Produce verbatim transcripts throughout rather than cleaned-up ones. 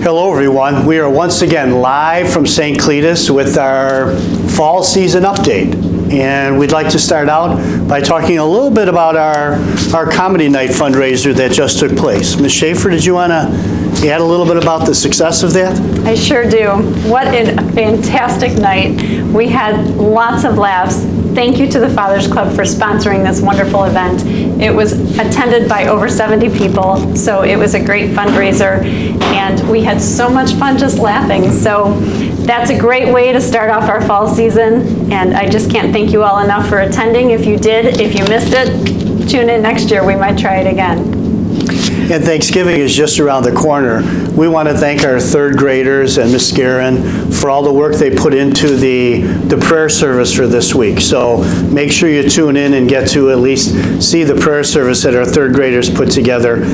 Hello everyone, we are once again live from Saint Cletus with our fall season update. And we'd like to start out by talking a little bit about our, our comedy night fundraiser that just took place. Miz Schaefer, did you want to add a little bit about the success of that? I sure do. What a fantastic night. We had lots of laughs. Thank you to the Fathers Club for sponsoring this wonderful event. It was attended by over seventy people, so it was a great fundraiser, and we had so much fun just laughing. So that's a great way to start off our fall season, and I just can't thank you all enough for attending. If you did, if you missed it, tune in next year. We might try it again. And Thanksgiving is just around the corner. We want to thank our third graders and Miz Guerin for all the work they put into the, the prayer service for this week. So make sure you tune in and get to at least see the prayer service that our third graders put together.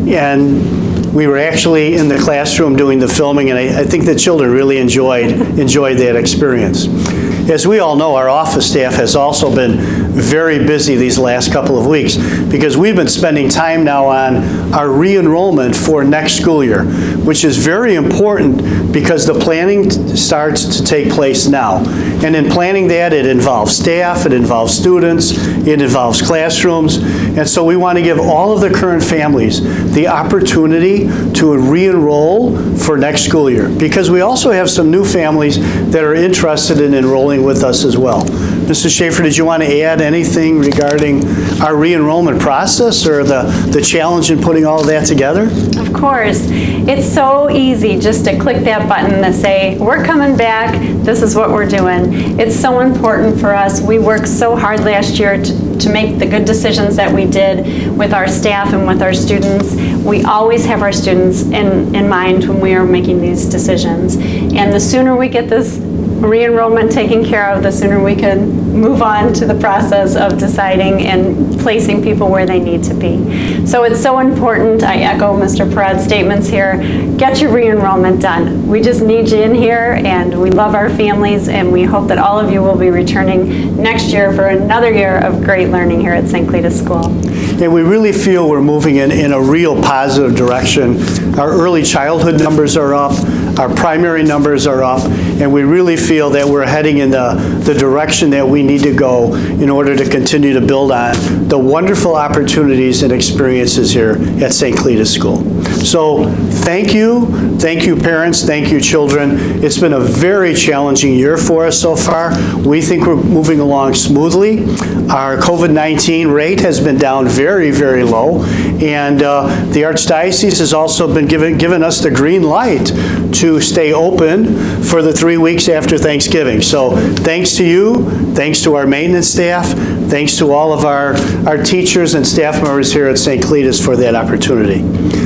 And we were actually in the classroom doing the filming, and I, I think the children really enjoyed, enjoyed that experience. As we all know, our office staff has also been very busy these last couple of weeks because we've been spending time now on our re-enrollment for next school year, which is very important because the planning starts to take place now. And in planning that, it involves staff, it involves students, it involves classrooms. And so we want to give all of the current families the opportunity to re-enroll for next school year, because we also have some new families that are interested in enrolling with us as well. Missus Schaefer, did you want to add anything regarding our re-enrollment process or the, the challenge in putting all of that together? Of course. It's so easy just to click that button to say, we're coming back, this is what we're doing. It's so important for us. We worked so hard last year to, to make the good decisions that we did with our staff and with our students. We always have our students in, in mind when we are making these decisions. And the sooner we get this re-enrollment taken care of, the sooner we can move on to the process of deciding and placing people where they need to be. So it's so important. I echo Mister Parad's statements here. Get your re-enrollment done. We just need you in here, and we love our families, and we hope that all of you will be returning next year for another year of great learning here at Saint Cletus School. And we really feel we're moving in, in a real positive direction. Our early childhood numbers are up, our primary numbers are up, and we really feel that we're heading in the, the direction that we need to go in order to continue to build on the wonderful opportunities and experiences here at Saint Cletus School. So thank you, thank you parents, thank you children. It's been a very challenging year for us so far. We think we're moving along smoothly. Our COVID nineteen rate has been down very, very low, and uh, the Archdiocese has also been given, given us the green light to stay open for the three weeks after Thanksgiving. So thanks to you, thanks to our maintenance staff, thanks to all of our, our teachers and staff members here at Saint Cletus for that opportunity.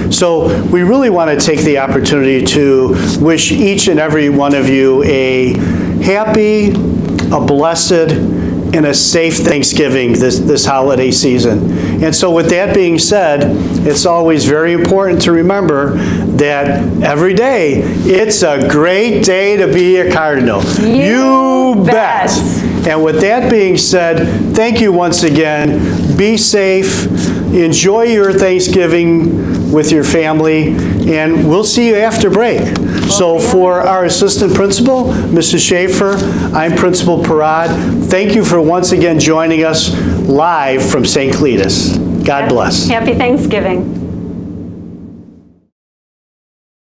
So we really want to take the opportunity to wish each and every one of you a happy, a blessed, and a safe Thanksgiving this, this holiday season. And so with that being said, it's always very important to remember that every day, it's a great day to be a Cardinal. You, you bet. bet. And with that being said, thank you once again. Be safe. Enjoy your Thanksgiving with your family, and we'll see you after break. So for our assistant principal, Missus Schaefer, I'm Principal Parad. Thank you for once again joining us live from Saint Cletus. God bless. Happy Thanksgiving.